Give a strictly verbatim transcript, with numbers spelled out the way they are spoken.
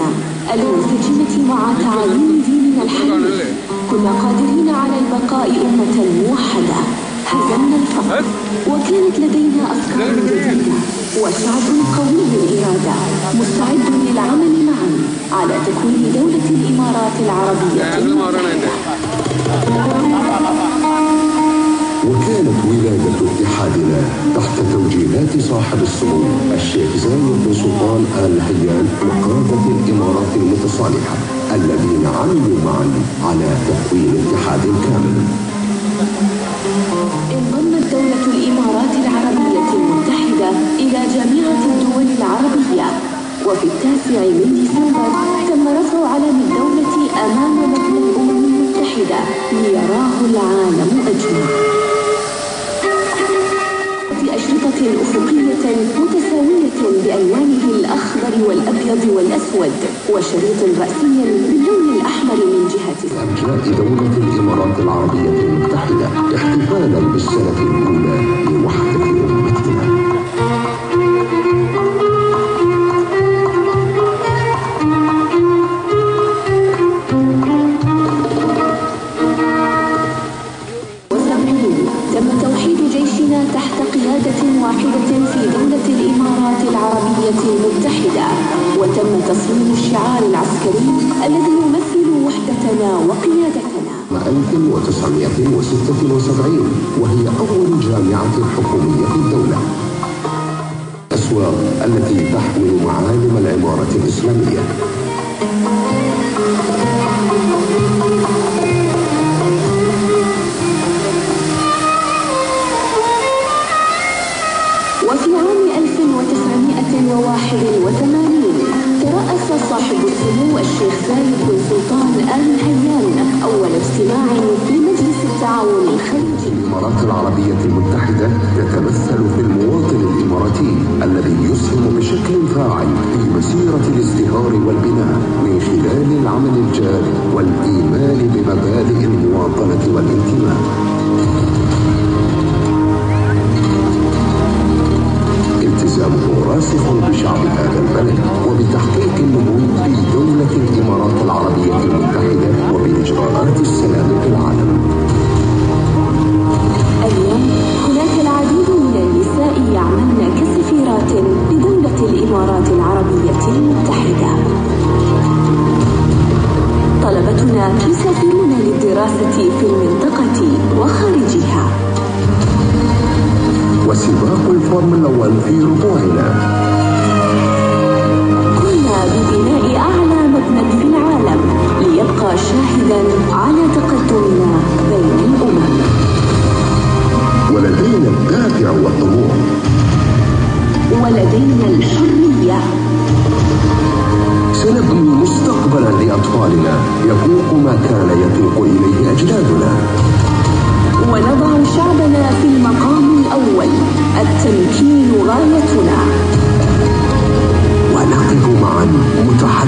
جيشنا المنسجمة مع تعاليم ديننا الحنيف كنا قادرين على البقاء أمة موحدة. هزمنا الفقر وكانت لدينا أفكار جديدة وشعب قوي الإرادة مستعد للعمل معا على تكوين دولة الإمارات العربية المتحدة. وكانت ولادة اتحادنا تحت توجيهات صاحب السمو الشيخ زايد بن سلطان آل نهيان وقادة الإمارات المتصالحة الذين عملوا معا على تكوين اتحاد كامل. انضمت دولة الإمارات العربية المتحدة إلى جامعة الدول العربية، وفي التاسع من ديسمبر تم رفع علم الدولة أمام مبنى الأمم المتحدة ليراه العالم أجمع. أشرطة أفقية متساوية بألوانه الأخضر والأبيض والأسود وشريط رأسي باللون الأحمر من جهة أرجاء دولة الإمارات العربية المتحدة احتفالا بالسنة الأولى لوحدة أمتنا. تم توحيد جيشنا تحت قيادة واحدة في دولة الإمارات العربية المتحدة، وتم تصميم الشعار العسكري الذي يمثل وحدتنا وقيادتنا. ألف وتسعمائة وستة وسبعين وهي أول جامعة حكومية في الدولة. الأسواق التي تحمل معالم العمارة الإسلامية. وفي عام ألف وتسعمائة وواحد وثمانين ترأس صاحب السمو الشيخ زايد بن سلطان آل نهيان أول اجتماع لمجلس التعاون الخليجي. الإمارات العربية المتحدة تتمثل في المواطن الإماراتي الذي يسهم بشكل فاعل في مسيرة الازدهار والبناء من خلال العمل الجاد والإيمان بمبادئ المواطنة والانتماء. التزامه راسخ بشعب هذا البلد وبتحقيق النمو في دولة الإمارات العربية المتحدة وبإجراءات السلام في العالم. اليوم هناك العديد من النساء يعملن كسفيرات لدولة الإمارات العربية المتحدة. طلبتنا يسافرون للدراسة في المنطقة وخارجها. وسباق الفورمولا واحد في ربوعنا. قمنا ببناء أعلى مبنى في العالم ليبقى شاهدا على تقدمنا بين الأمم. ولدينا الدافع والطموح. ولدينا الحرية. سنبني مستقبلا لأطفالنا يفوق ما كان يفوق إليه أجدادنا. ونضع شعبنا في المقام الأول. التمكين غايتنا. ونقف معا متحدين